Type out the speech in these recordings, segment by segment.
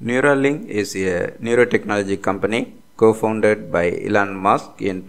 Neuralink is a neurotechnology company co-founded by Elon Musk in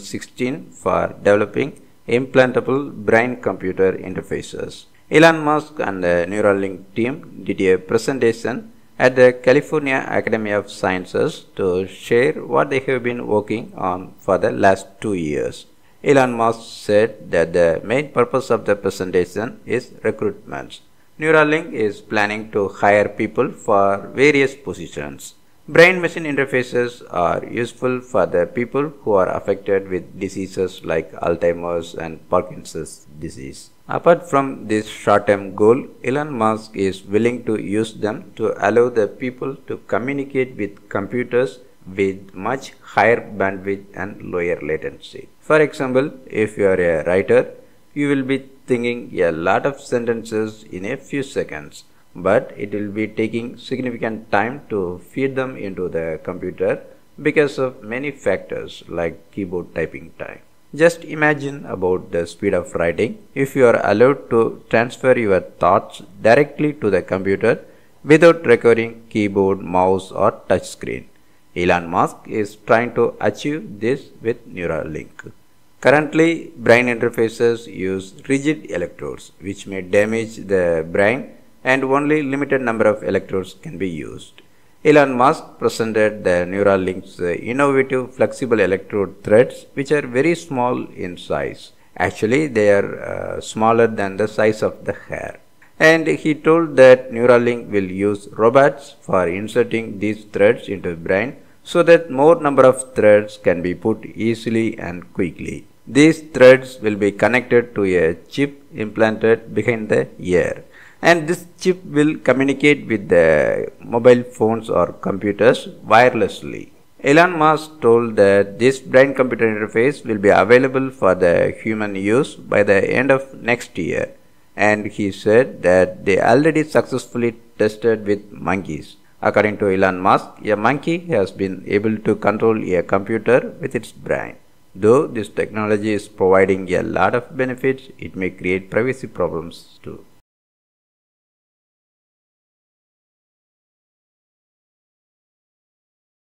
2016 for developing implantable brain-computer interfaces. Elon Musk and the Neuralink team did a presentation at the California Academy of Sciences to share what they have been working on for the last 2 years. Elon Musk said that the main purpose of the presentation is recruitment. Neuralink is planning to hire people for various positions. Brain-machine interfaces are useful for the people who are affected with diseases like Alzheimer's and Parkinson's disease. Apart from this short-term goal, Elon Musk is willing to use them to allow the people to communicate with computers with much higher bandwidth and lower latency. For example, if you are a writer, you will be thinking a lot of sentences in a few seconds, but it will be taking significant time to feed them into the computer because of many factors like keyboard typing time. Just imagine about the speed of writing if you are allowed to transfer your thoughts directly to the computer without requiring keyboard, mouse or touch screen. Elon Musk is trying to achieve this with Neuralink. Currently, brain interfaces use rigid electrodes which may damage the brain and only limited number of electrodes can be used. Elon Musk presented the Neuralink's innovative flexible electrode threads which are very small in size. Actually, they are smaller than the size of the hair. And he told that Neuralink will use robots for inserting these threads into the brain so that more number of threads can be put easily and quickly. These threads will be connected to a chip implanted behind the ear, and this chip will communicate with the mobile phones or computers wirelessly. Elon Musk told that this brain-computer interface will be available for the human use by the end of next year, and he said that they already successfully tested with monkeys. According to Elon Musk, a monkey has been able to control a computer with its brain. Though this technology is providing a lot of benefits, it may create privacy problems too.